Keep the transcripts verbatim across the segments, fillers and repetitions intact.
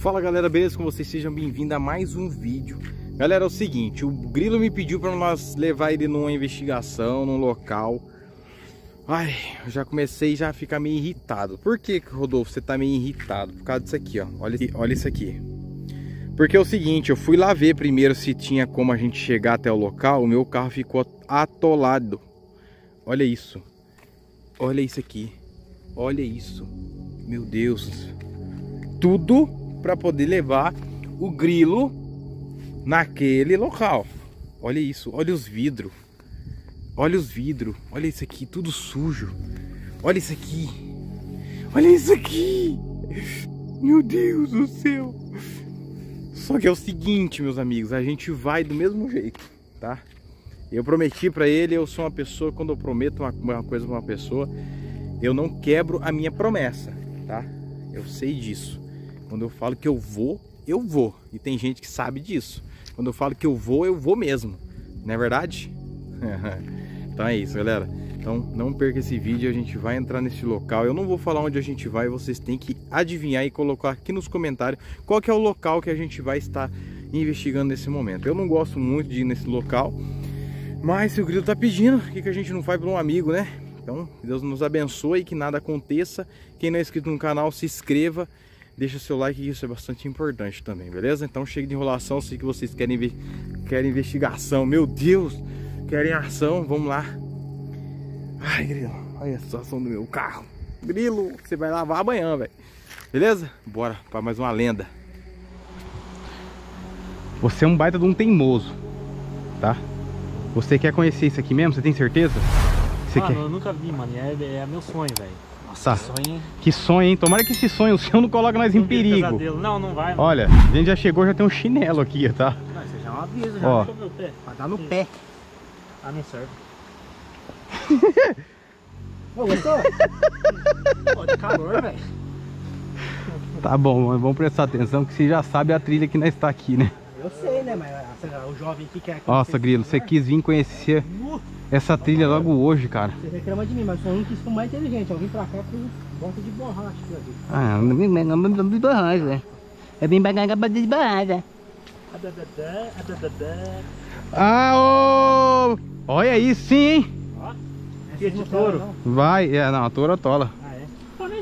Fala galera, beleza com vocês? Sejam bem-vindos a mais um vídeo. Galera, é o seguinte, o Grilo me pediu para nós levar ele numa investigação, num local. Ai, eu já comecei já a ficar meio irritado. Por que, Rodolfo, você tá meio irritado? Por causa disso aqui, ó. Olha, olha isso aqui. Porque é o seguinte, eu fui lá ver primeiro se tinha como a gente chegar até o local. O meu carro ficou atolado. Olha isso. Olha isso aqui. Olha isso. Meu Deus. Tudo para poder levar o Grilo naquele local. Olha isso. Olha os vidros. Olha os vidros. Olha isso aqui. Tudo sujo. Olha isso aqui. Olha isso aqui. Meu Deus do céu. Só que é o seguinte, meus amigos. A gente vai do mesmo jeito, tá? Eu prometi pra ele. Eu sou uma pessoa, quando eu prometo uma, uma coisa pra uma pessoa, eu não quebro a minha promessa, tá? Eu sei disso. Quando eu falo que eu vou, eu vou. E tem gente que sabe disso. Quando eu falo que eu vou, eu vou mesmo. Não é verdade? Então é isso, galera. Então não perca esse vídeo, a gente vai entrar nesse local. Eu não vou falar onde a gente vai, vocês têm que adivinhar e colocar aqui nos comentários qual que é o local que a gente vai estar investigando nesse momento. Eu não gosto muito de ir nesse local, mas se o Grilo tá pedindo, o que, que a gente não faz para um amigo, né? Então, que Deus nos abençoe e que nada aconteça. Quem não é inscrito no canal, se inscreva. Deixa seu like, que isso é bastante importante também, beleza? Então chega de enrolação, sei que vocês querem, querem investigação. Meu Deus, querem ação, vamos lá. Ai, Grilo, olha a situação do meu carro. Grilo, você vai lavar amanhã, velho. Beleza? Bora para mais uma lenda. Você é um baita de um teimoso, tá? Você quer conhecer isso aqui mesmo? Você tem certeza? Você mano, quer? eu nunca vi, mano. É, é meu sonho, velho. Nossa, que sonho. Que sonho, hein? Tomara que esse sonho seu não coloque nós em perigo. Não, não vai. Mano. Olha, a gente já chegou, já tem um chinelo aqui, tá? Não, você já é um aviso, já. Ó. Deixa eu ver o pé. Vai dar no pé. Ah, não serve. Ô, gostou? Pô, de calor, velho. Tá bom, mas vamos prestar atenção que você já sabe a trilha que nós está aqui, né? Eu sei, né? Mas o jovem que quer... Nossa, Grilo, você quis vir conhecer essa trilha logo hoje, cara. Você reclama de mim, mas sou um que sou mais inteligente. Eu vim pra cá com bota de borracha aqui. Ah, não vem de borracha, né? É bem bagaga de borracha. Ah, ô! Olha aí, sim, hein? Ó, que de touro. Vai, é, não, a touro atola. Ah, é?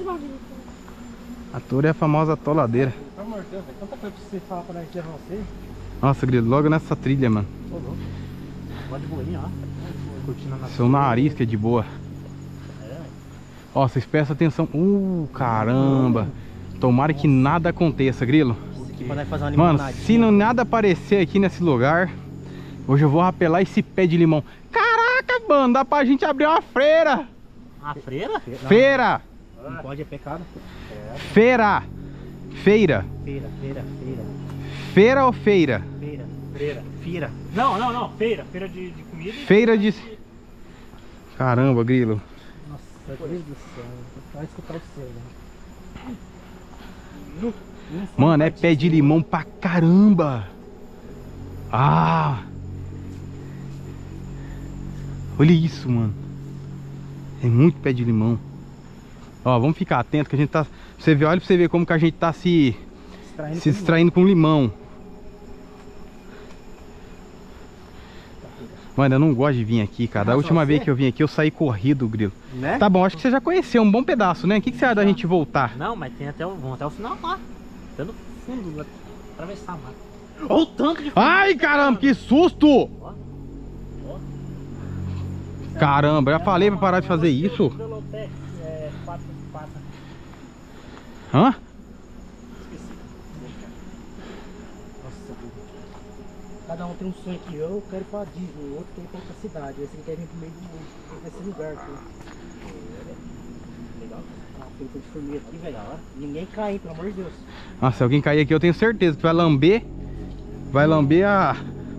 A touro é a famosa atoladeira. Pelo amor de Deus, velho. Tanta coisa pra você falar pra nós levar você. Nossa, Grilo, logo nessa trilha, mano. Ô, louco. Pode bolinha, ó. Curtindo a Seu nariz que é de boa. É, Ó, vocês prestam atenção. Uh, caramba. Tomara que nada aconteça, Grilo. Isso aqui pra nós fazer uma Mano, limonadinha. se não nada aparecer aqui nesse lugar, hoje eu vou rapelar esse pé de limão. Caraca, mano, dá pra gente abrir uma feira. a freira? Não, Feira. Não pode, é pecado. Feira. Feira. Feira, feira, feira. Feira ou feira? Feira, Freira. feira. Não, não, não. Feira. Feira de, de comida. Feira de... Caramba, Grilo. Nossa, Deus do céu. Vai escutar o seu, né? Mano, é pé de limão pra caramba. Ah. Olha isso, mano. É muito pé de limão. Ó, vamos ficar atento que a gente tá... Você vê, olha pra você ver como que a gente tá se... Extraindo Se distraindo com limão. Mano, eu não gosto de vir aqui, cara. Da Ah, última só vez você? que eu vim aqui, eu saí corrido, Grilo. né? Tá bom, acho que você já conheceu um bom pedaço, né? O que, que você acha da gente voltar? Não, mas tem até o, vamos até o final lá. Até no fundo, lá. Atravessar a mata. Olha o tanto de... Ai, caramba, que susto! Ó. Ó. Caramba, já falei pra parar de fazer isso. Delopé, é, quatro, quatro. Hã? Esqueci. Nossa, cada um tem um sonho aqui. Eu quero ir pra Disney, o outro quer ir pra outra cidade. Esse aqui quer vir pro meio do mundo, nesse lugar aqui. Legal. Ah, tem de formiga aqui, velho. Ninguém cai, hein, pelo amor de Deus. Nossa, se alguém cair aqui, eu tenho certeza que vai lamber. Vai lamber a...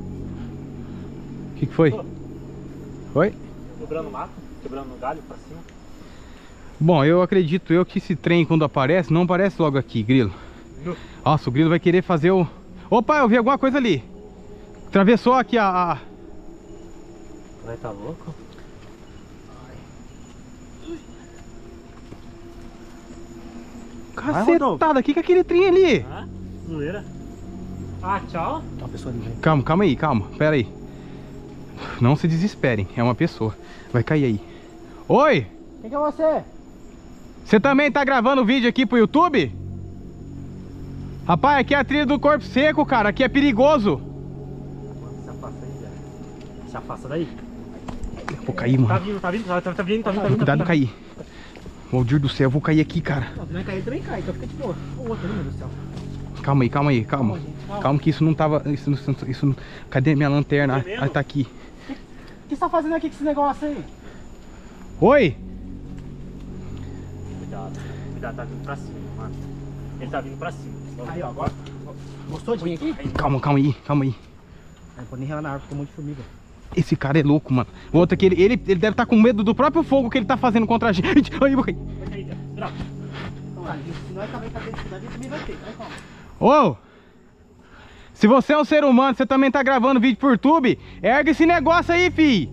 O que que foi? Oi? Quebrando mato, quebrando galho pra cima. Bom, eu acredito eu que esse trem quando aparece, não aparece logo aqui, Grilo. Nossa, o Grilo vai querer fazer o... Opa, eu vi alguma coisa ali. Atravessou aqui a... a... Vai tá louco? Cacetada, o que que é aquele trem ali? Hã? Zoeira. Ah, tchau. Tá uma pessoa ali, velho. Calma, calma aí, calma. Pera aí. Não se desesperem. É uma pessoa. Vai cair aí. Oi! Quem que é você? Você também tá gravando vídeo aqui pro YouTube? Rapaz, aqui é a trilha do Corpo Seco, cara. Aqui é perigoso. Se afasta aí, velho. Se afasta daí. Vou cair, mano. Tá vindo, tá vindo, tá, tá, tá vindo, tá vindo, tá vindo. Cuidado tá de cair. Valdir do céu, eu vou cair aqui, cara. Não, se não é cair, ele também cai, então fica de boa. O outro, meu Deus do céu. Calma aí, calma aí, calma. Calma, gente, calma. Calma que isso não tava... Isso, não- isso, não- cadê minha lanterna? Tá vendo? Ah, tá aqui. O que você tá fazendo aqui com esse negócio aí? Oi! Cuidado, cuidado, tá vindo pra cima, mano. Ele tá vindo pra cima. Aí, ó, agora. Gostou de vir aqui? Calma, calma aí, calma aí. Não pode nem relar na árvore, tem um monte de formiga. Esse cara é louco, mano. O outro aqui, ele, ele, ele deve estar com medo do próprio fogo que ele tá fazendo contra a gente. Ai, eu vou cair. Vai cair, Zé. Cuidado. Então, se nós também tá dentro da cidade, ele também vai ter. Vai, calma. Ô! Se você é um ser humano, você também tá gravando vídeo por YouTube, ergue esse negócio aí, fi.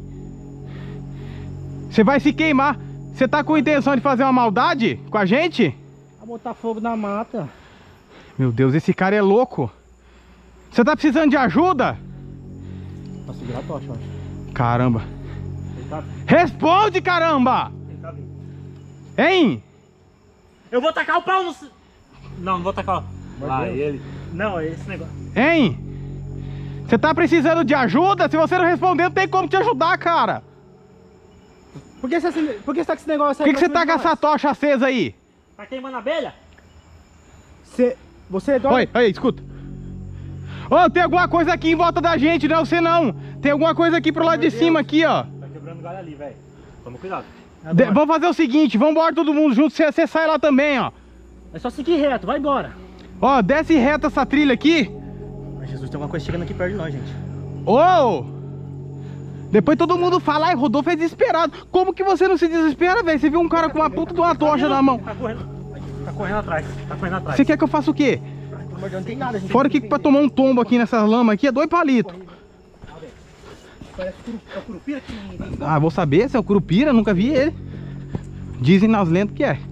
Você vai se queimar. Você tá com intenção de fazer uma maldade com a gente? Vai botar fogo na mata. Meu Deus, esse cara é louco. Você tá precisando de ajuda? Pra segurar a tocha, eu acho. Caramba. Ele tá vindo, Responde, caramba! ele tá vindo. Hein? Eu vou tacar o pau no... c- Não, não vou tacar o... Lá, Deus. ele. Não, é esse negócio. Hein? Você tá precisando de ajuda? Se você não responder, não tem como te ajudar, cara. Por que você, por que você tá com esse negócio Por aí? que, que você tá com essa tocha acesa aí? Tá queimando a abelha? Você, você é doido? Oi, oi, escuta. Ô, tem alguma coisa aqui em volta da gente, não é você não. Tem alguma coisa aqui pro lado de cima aqui, ó. Tá quebrando galho ali, velho. Toma cuidado. De- vamos fazer o seguinte, vamos embora todo mundo junto, você você sai lá também, ó. É só seguir reto, vai embora. Ó, desce reto essa trilha aqui. Ai, Jesus, tem alguma coisa chegando aqui perto de nós, gente. Ô! Depois todo mundo fala, ai, Rodolfo é desesperado. Como que você não se desespera, velho? Você viu um cara com uma puta de uma tocha na mão. Tá correndo. Tá correndo atrás. Tá correndo atrás. Você quer que eu faça o quê? Ai, pelo amor de Deus, não tem nada, gente. Fora que pra tomar um tombo aqui nessas lamas aqui é dois palitos. Parece curu, é o curupira que ninguém tem. Ah, vou saber se é o Curupira, nunca vi ele. Dizem nas lendas que é.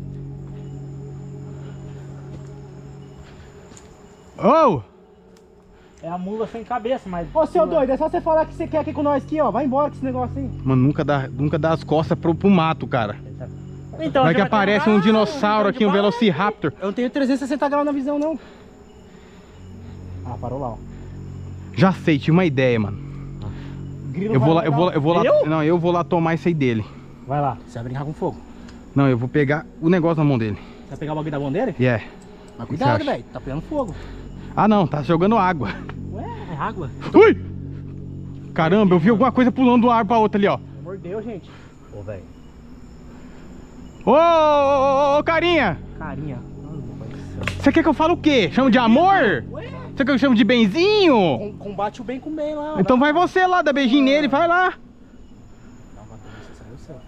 Ô! É a mula sem cabeça, mas... Ô, seu doido, é só você falar que você quer aqui com nós aqui, ó. Vai embora com esse negócio aí. Mano, nunca dá, nunca dá as costas pro, pro mato, cara. Então, Vai que já aparece ter um ah, dinossauro aqui, um bala. Velociraptor. Eu não tenho trezentos e sessenta graus na visão, não. Ah, parou lá, ó. Já sei, tinha uma ideia, mano. Grilo Eu vai vou lá, eu vou lá, eu vou lá. Eu? Não, eu vou lá tomar isso aí dele. Vai lá. Você vai brincar com fogo. Não, eu vou pegar o negócio na mão dele. Você vai pegar o bagulho da mão dele? Yeah. Mas que você cuidado, acha? velho. Tá pegando fogo. Ah, não, tá jogando água. Ué, é água. Ui! Caramba, eu vi alguma coisa pulando de uma árvore pra outra ali, ó. Pelo amor de Deus, gente. Ô, velho. Ô, ô, ô, ô, carinha! Carinha. Você quer que eu fale o quê? Chama de amor? Ué, Você quer que eu chame de benzinho? com- combate o bem com o bem lá. Então vai você lá, dá beijinho nele, vai lá. Não, vai você saiu o céu.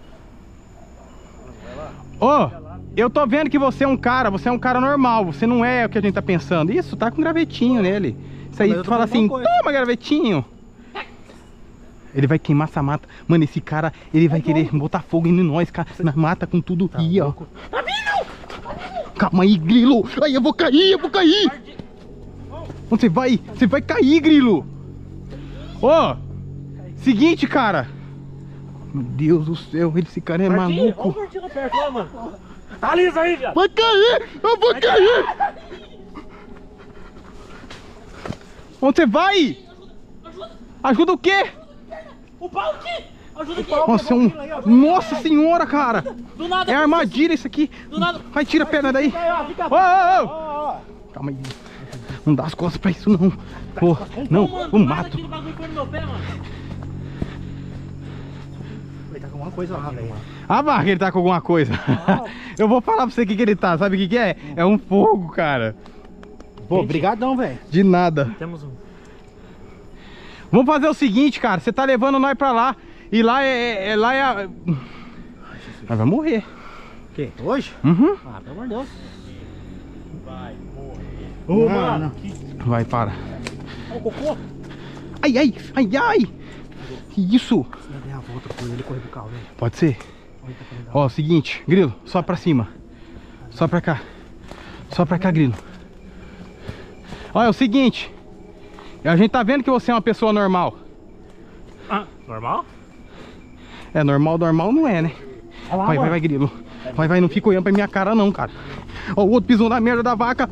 Ô, eu tô vendo que você é um cara, você é um cara normal, você não é o que a gente tá pensando. Isso, tá com gravetinho nele. Isso aí, Mas eu tu tô fala falando assim, uma coisa. toma gravetinho. Ele vai queimar essa mata. Mano, esse cara, ele vai querer botar fogo em nós, cara. Na mata com tudo aqui, ó. Calma aí, grilo. Aí eu vou cair, eu vou cair. Onde você vai? Você vai cair, grilo. Ô, seguinte, cara. Meu Deus do céu, esse cara é Olha o maluco. Martinho lá perto lá, mano. Tá liso aí, viado. Vai cair, eu vou cair. Onde você vai? Ajuda o quê? O pau aqui. Ajuda aqui. Nossa, é um... Nossa senhora, cara. Do nada. É armadilha isso aqui. Do nada. Vai, tira a perna daí. Fica, Ô, ô, ô. ó, ó. Calma aí. Não dá as costas pra isso, não. Pô, não, Ô, mano, o do nada mato. aquele bagulho foi no meu pé, mano. Ele tá com alguma coisa lá, velho. Ah, vá, que ele tá com alguma coisa. Eu vou falar pra você o que, que ele tá. Sabe o que, que é? É um fogo, cara. Pô, brigadão, velho. De nada. Temos um. Vamos fazer o seguinte, cara. Você tá levando nós pra lá. E lá é... é- é- lá é a... Nós vai morrer. O quê? Hoje? Uhum. Ah, pelo amor de Deus. Ô, Não, mano. não. Que... Vai, para. Ó o cocô. Ai, ai, ai, ai. Que isso? Se não der a volta por ele, corre pro carro, velho. Pode ser? Olha, tá querendo dar- Ó, seguinte. Grilo, só pra cima. Só pra cá. Só pra cá, Grilo. Olha, é o seguinte. A gente tá vendo que você é uma pessoa normal. Ah, normal? É, normal, normal não é, né? Olha lá, Vai, vai, vai, grilo. Vai, vai, não fica olhando pra minha cara não, cara. Ó, o outro pisou na merda da vaca.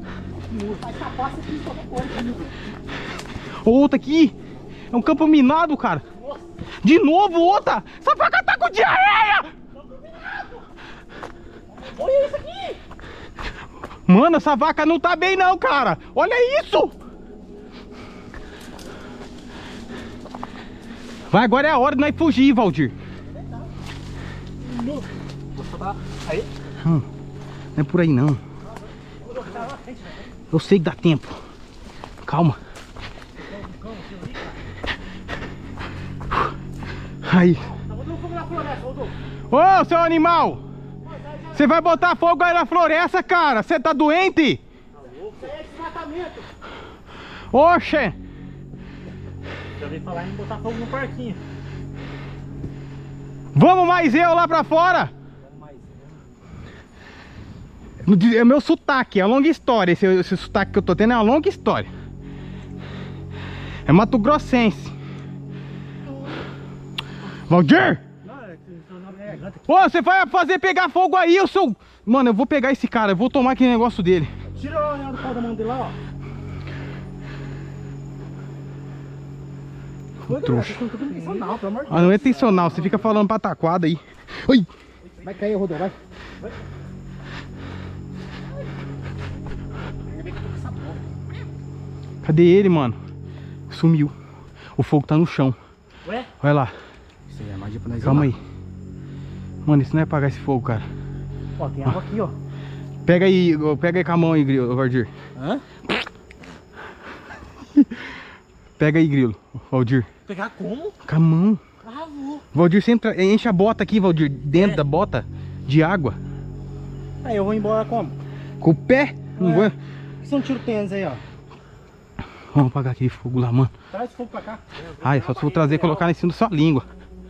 Ó, o outro aqui. É um campo minado, cara. De novo, outra. Essa vaca tá com diarreia. Olha isso aqui! Mano, essa vaca não tá bem não, cara. Olha isso. Vai, agora é a hora de nós fugir, Valdir. Aí. Hum, não é por aí não. Eu sei que dá tempo. Calma. Aí. Ô, seu animal! Você vai botar fogo aí na floresta, cara? Você tá doente? Isso aí é desmatamento. Oxe! Já ouvi falar em botar fogo no parquinho. Vamos mais eu lá pra fora? É meu sotaque, é uma longa história. Esse, esse sotaque que eu tô tendo é uma longa história. É Mato Grossense. Valdir! Ô, você vai fazer pegar fogo aí, eu sou... Mano, eu vou pegar esse cara, eu vou tomar aquele negócio dele. Tira o anel do pau da mão dele lá, ó. Foi, trouxa. galera, tudo intencional, pelo amor de Deus. Ah, não é intencional, você fica falando pataquada aí. Ai! Vai cair, Rodolfo, vai. Vai. Cadê ele, mano? Sumiu. O fogo tá no chão. Ué? Olha lá. Isso aí é magia pra nós. Calma aí. Mano, isso não é apagar esse fogo, cara. Ó, tem água aqui, ó. Pega aí, pega aí com a mão aí, Grilo, Valdir. Hã? Pega aí, Grilo, Valdir. Pegar como? Com a mão. Ah, vou. Valdir, você entra, enche a bota aqui, Valdir. Dentro É. da bota de água. Aí eu vou embora como? Com o pé. Não É. vou... Por que você não tira o tênis aí, ó? Vamos apagar aquele fogo lá, mano. Traz o fogo pra cá. Ai, só se vou trazer e colocar em cima da sua língua.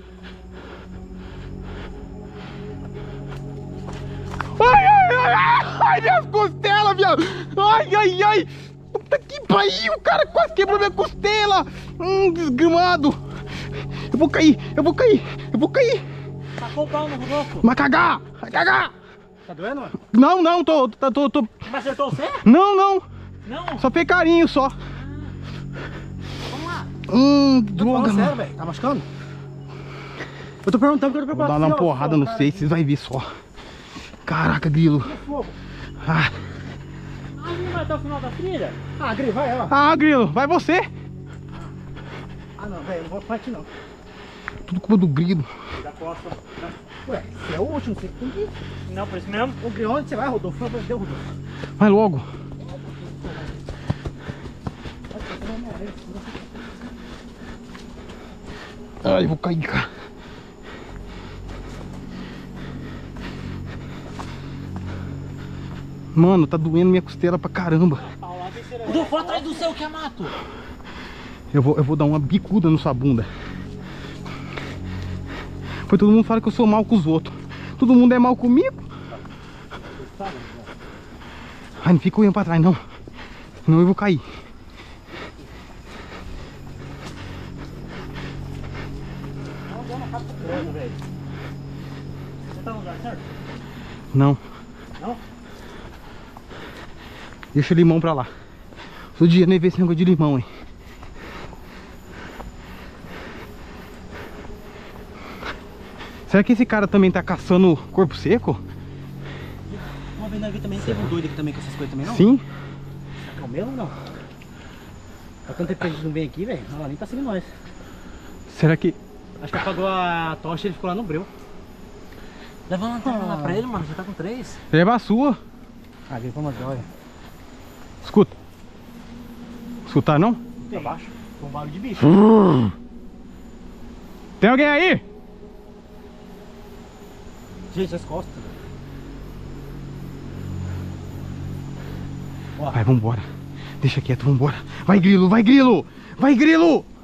Ai, ai, ai, ai, ai, minhas costelas, viado. Ai, ai, ai. Puta que pariu, o cara quase quebrou minha costela. Hum, desgramado. Eu vou cair, eu vou cair, eu vou cair. Tacou o pau no Rodolfo. Vai cagar, vai cagar. Tá doendo, mano? Não, não, tô, tô, tô, tô. Mas acertou você? Não, não. Não. Só fez carinho, só. Vamos lá. Hum, Tô droga, falando mano. sério, velho. Tá machucando? Eu tô perguntando porque eu tô Vou preparado. dar uma assim, ó, porrada ó, no cara, seio, vocês vão ver só. Caraca, Grilo. aqui, fogo. Ah, Ah, não vai até o final da trilha? Ah, Gri, vai, ó. ah Grilo, vai você. Ah, não, velho, não vou partir, não. Tudo culpa do Grilo. Da costa. Ué, você é o último, você tem que ir. Não, por isso mesmo. Ô, Gri, onde você vai, Rodolfo? Por favor, deu, Rodolfo. Vai logo. Ai, eu vou cair, cara. Mano, tá doendo minha costela pra caramba. Rodolfo, atrás do céu que é mato. Eu vou, eu vou dar uma bicuda na sua bunda. Pois todo mundo fala que eu sou mal com os outros. Todo mundo é mal comigo. Ai, não fica olhando pra trás, não. Senão eu vou cair. Você tá no lugar certo? Não. Não? Deixa o limão pra lá. Todo dia nem vê esse negócio de limão, hein. Será que esse cara também tá caçando corpo seco? Uma vez na vida também teve um doido aqui também com essas coisas também, não? Sim. É o mesmo, não? Há tanto tempo que a gente não vem aqui, velho. Ela nem tá seguindo nós. Será que... Acho que apagou a tocha e ele ficou lá no breu. Leva uma lanterna lá Ah. pra ele, mano. Já tá com três. Leva a sua. Ah, Gri, vamos olha. Escuta. Escutar não? Tem abaixo. Foi um barulho de bicho. Tem alguém aí? Gente, as costas. Ó. Vai, vambora. Deixa quieto, vambora. Vai, Grilo, vai, Grilo. Vai, Grilo.